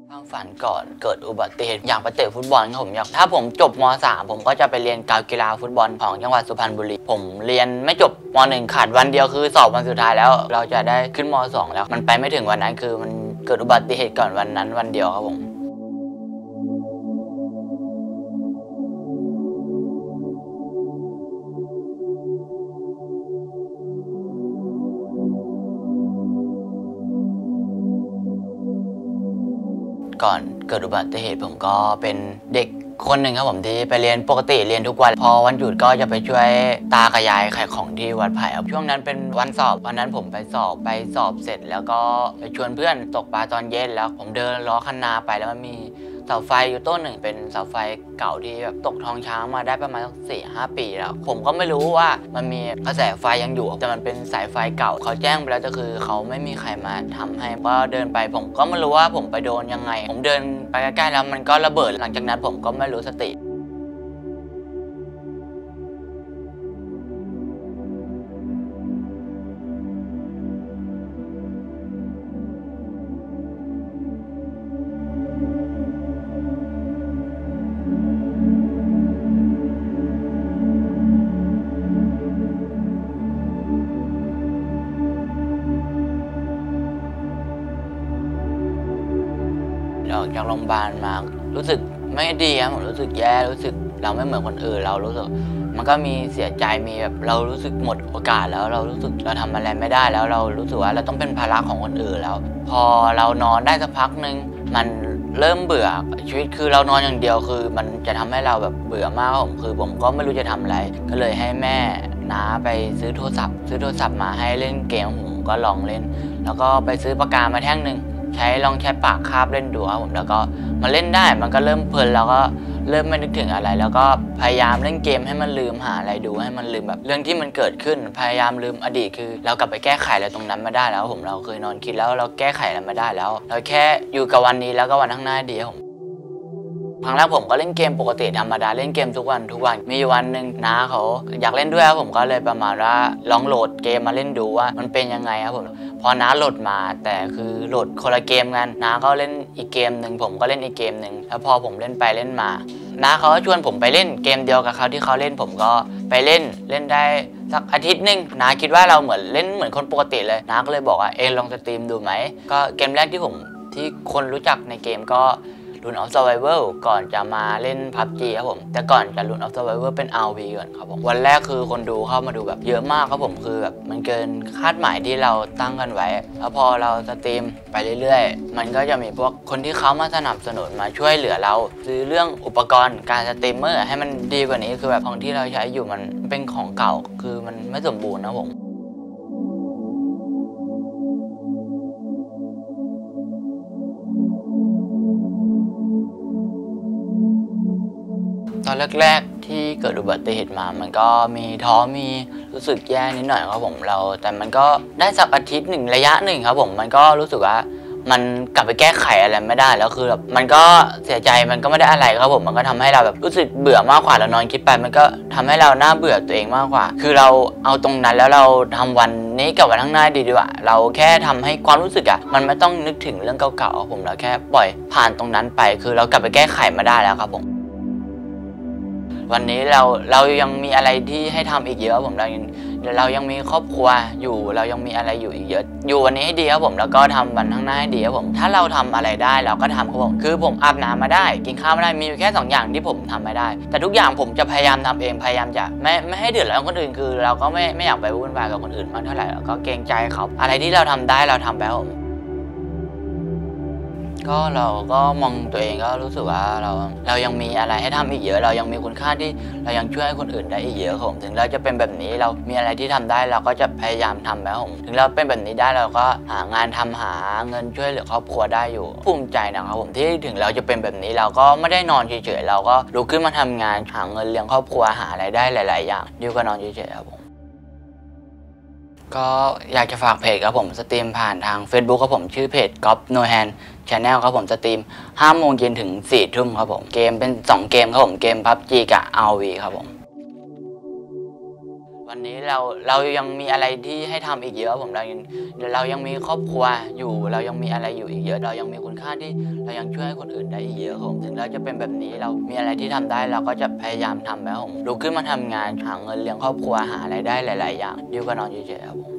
ความฝันก่อนเกิดอุบัติเหตุอยากไปเตะฟุตบอลครับผมถ้าผมจบม.3 ผมก็จะไปเรียนการกีฬาฟุตบอลของจังหวัดสุพรรณบุรีผมเรียนไม่จบม.1 ขาดวันเดียวคือสอบวันสุดท้ายแล้วเราจะได้ขึ้นม.2 แล้วมันไปไม่ถึงวันนั้นคือมันเกิดอุบัติเหตุก่อนวันนั้นวันเดียวครับผมก่อนเกิดอุบัติเหตุผมก็เป็นเด็กคนหนึ่งครับผมที่ไปเรียนปกติเรียนทุกวันพอวันหยุดก็จะไปช่วยตากับยายขายของที่วัดไผ่ครับช่วงนั้นเป็นวันสอบวันนั้นผมไปสอบเสร็จแล้วก็ไปชวนเพื่อนตกปลาตอนเย็นแล้วผมเดินล้อคันนาไปแล้วมันมีเสาไฟอยู่ต้นหนึ่งเป็นเสาไฟเก่าที่แบบตกท้องช้างมาได้ประมาณ4-5 ปีแล้วผมก็ไม่รู้ว่ามันมีกระแสไฟยังอยู่แต่มันเป็นสายไฟเก่าเขาแจ้งไปแล้วก็คือเขาไม่มีใครมาทำให้ก็เดินไปผมก็ไม่รู้ว่าผมไปโดนยังไงผมเดินไปใกล้ๆแล้วมันก็ระเบิดหลังจากนั้นผมก็ไม่รู้สติออกจากโรงพยาบาลมารู้สึกไม่ดีครับผมรู้สึกแย่รู้สึกเราไม่เหมือนคนอื่นเรารู้สึกมันก็มีเสียใจมีแบบเรารู้สึกหมดโอกาสแล้วเรารู้สึกเราทำอะไรไม่ได้แล้วเรารู้สึกว่าเราต้องเป็นภาระของคนอื่นแล้วพอเรานอนได้สักพักนึงมันเริ่มเบื่อชีวิตคือเรานอนอย่างเดียวคือมันจะทำให้เราแบบเบื่อมากผมก็ไม่รู้จะทำอะไรก็เลยให้แม่น้าไปซื้อโทรศัพท์มาให้เล่นเกมผมก็ลองเล่นแล้วก็ไปซื้อปากกามาแท่งหนึ่งลองใช้ปากคาบเล่นดูครับผมแล้วก็มาเล่นได้มันก็เริ่มเพลินแล้วก็เริ่มไม่นึกถึงอะไรแล้วก็พยายามเล่นเกมให้มันลืมหาอะไรดูให้มันลืมแบบเรื่องที่มันเกิดขึ้นพยายามลืมอดีตคือเรากลับไปแก้ไขอะไรตรงนั้นไม่ได้แล้วเราเคยนอนคิดแล้วเราแก้ไขอะไรไม่ได้แล้วเราแค่อยู่กับวันนี้แล้วก็วันข้างหน้าดีครับผมครั้งแรกผมก็เล่นเกมปกติธรรมดาเล่นเกมทุกวันมีวันหนึ่งน้าเขาอยากเล่นด้วยครับผมก็เลยประมาณว่าลองโหลดเกมมาเล่นดูว่ามันเป็นยังไงครับผมพอน้าโหลดมาแต่คือโหลดคนละเกมกันน้าก็เล่นอีกเกมหนึ่งผมก็เล่นอีกเกมหนึ่งแล้วพอผมเล่นไปเล่นมาน้าเขาก็ชวนผมไปเล่นเกมเดียวกับเขาที่เขาเล่นผมก็ไปเล่นได้สักอาทิตย์นึงน้าคิดว่าเราเหมือนคนปกติเลยน้าก็เลยบอกว่าลองสตรีมดูไหมก็เกมแรกที่คนรู้จักในเกมก็Rune of Survival ก่อนจะมาเล่น PUBG ครับผมแต่ก่อนจะ Rune of Survival เป็น RV ก่อนครับผมวันแรกคือคนดูเข้ามาดูแบบเยอะมากครับผมคือแบบมันเกินคาดหมายที่เราตั้งกันไว้แล้วพอเราสตรีมไปเรื่อยๆมันก็จะมีพวกคนที่เขามาสนับสนุนมาช่วยเหลือเราซื้อเรื่องอุปกรณ์การสตรีมเมอร์ให้มันดีกว่านี้คือแบบของที่เราใช้อยู่มันเป็นของเก่าคือมันไม่สมบูรณ์นะผมตอนแรกๆที่เกิดอุบัติเหตุมามันก็มีท้อมีรู้สึกแย่นิดหน่อยครับผมแต่มันก็ได้สักอาทิตย์หนึ่งระยะหนึ่งครับผมมันก็รู้สึกว่ามันกลับไปแก้ไขอะไรไม่ได้แล้วคือแบบมันก็เสียใจมันก็ไม่ได้อะไรครับผมมันก็ทำให้เราแบบรู้สึกเบื่อมากกว่าเรานอนคิดไปมันก็ทำให้เราน่าเบื่อตัวเองมากกว่าคือเราเอาตรงนั้นแล้วเราทำวันนี้กับวันข้างหน้าดีกว่าเราแค่ทำให้ความรู้สึกมันไม่ต้องนึกถึงเรื่องเก่าๆครับผมเราแค่ปล่อยผ่านตรงนั้นไปคือเรากลับไปแก้ไขมาได้แล้วครับผมวันนี้เรายังมีอะไรที่ให้ทำอีกเยอะผมเรายังมีครอบครัวอยู่เรายังมีอะไรอยู่อีกเยอะอยู่วันนี้ให้ดีครับผมแล้วก็ทำวันข้างหน้าให้ดีครับผมถ้าเราทำอะไรได้เราก็ทำครับผมคือผมอาบน้ำมาได้กินข้าวไม่ได้มีอยู่แค่2 อย่างที่ผมทำไม่ได้แต่ทุกอย่างผมจะพยายามทำเองพยายามจะไม่ให้เดือดร้อนคนอื่นคือเราก็ไม่อยากไปวุ่นวายกับคนอื่นมากเท่าไหร่เราก็เกรงใจเขาอะไรที่เราทำได้เราทำไปครับผมก็เราก็มองตัวเองก็รู้สึกว่าเรายังมีอะไรให้ทำอีกเยอะเรายังมีคุณค่าที่เรายังช่วยคนอื่นได้อีกเยอะผมถึงเราจะเป็นแบบนี้เรามีอะไรที่ทำได้เราก็จะพยายามทำแล้วผมถึงเราเป็นแบบนี้ได้เราก็หางานทำหาเงินช่วยเหลือครอบครัวได้อยู่ภูมิใจนะครับผมที่ถึงเราจะเป็นแบบนี้เราก็ไม่ได้นอนเฉยๆเราก็ลุกขึ้นมาทำงานหาเงินเลี้ยงครอบครัวหาอะไรได้หลายๆอย่างดีกว่านอนเฉยๆครับผมก็อยากจะฝากเพจครับผมสตรีมผ่านทาง Facebook ครับผมชื่อเพจ Golf No Hand Channel ครับผมสตรีม5 โมงเย็นถึง 4 ทุ่มครับผมเกมเป็น2 เกมครับผมเกม PUBG กับ RV ครับผมวันนี้เรายังมีอะไรที่ให้ทำอีกเยอะผมเรายังมีครอบครัวอยู่เรายังมีอะไรอยู่อีกเยอะเรายังมีคุณค่าที่เรายังช่วยให้คนอื่นได้อีกเยอะผมถึงเราจะเป็นแบบนี้เรามีอะไรที่ทำได้เราก็จะพยายามทำแล้วผมลุกขึ้นมาทำงานหาเงินเลี้ยงครอบครัวหาอะไรได้หลายๆอย่างดีกว่านอนเฉยๆครับผม